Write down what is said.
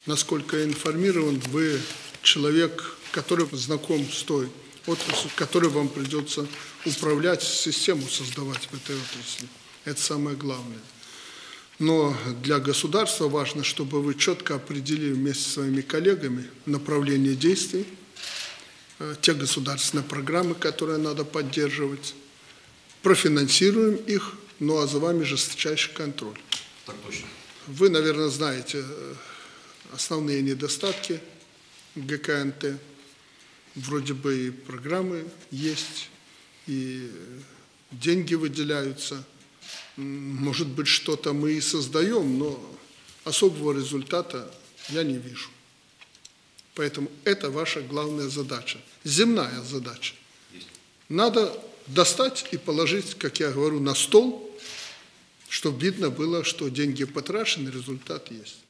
Насколько я информирован, вы человек, который знаком с той отраслью, которой вам придется управлять, систему создавать в этой отрасли. Это самое главное. Но для государства важно, чтобы вы четко определили вместе со своими коллегами направление действий, те государственные программы, которые надо поддерживать, профинансируем их, ну а за вами жесточайший контроль. Так точно. Вы, наверное, знаете основные недостатки ГКНТ. Вроде бы и программы есть, и деньги выделяются. Может быть, что-то мы и создаем, но особого результата я не вижу. Поэтому это ваша главная задача, земная задача. Надо достать и положить, как я говорю, на стол, чтобы видно было, что деньги потрачены, результат есть.